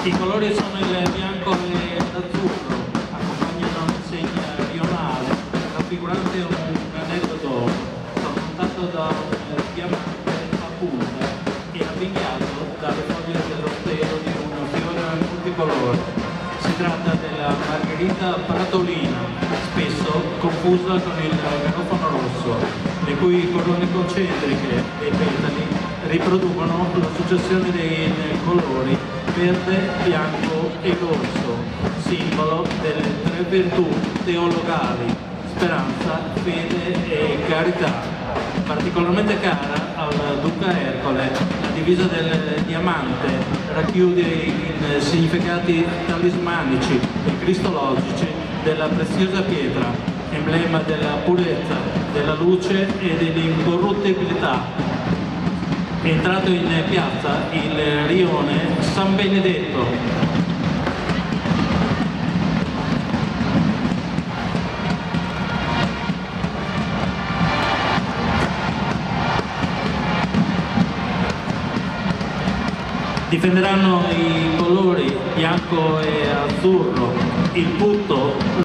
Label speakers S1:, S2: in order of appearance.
S1: I colori sono il bianco e l'azzurro, accompagnano l'insegna rionale, raffigurante un anello sormontato da un diamante a punta e avvinghiato dalle foglie dello stelo di un fiore multicolore. Si tratta della margherita pratolina, spesso confusa con il garofano rosso, le cui corone concentriche e petali riproducono la successione dei colori verde, bianco e rosso, simbolo delle tre virtù teologali: speranza, fede e carità. Particolarmente cara al duca Ercole, la divisa del diamante racchiude i significati talismanici e cristologici della preziosa pietra, emblema della purezza, della luce e dell'incorruttibilità. È entrato in piazza il rione San Benedetto. Difenderanno i colori bianco e azzurro, il putto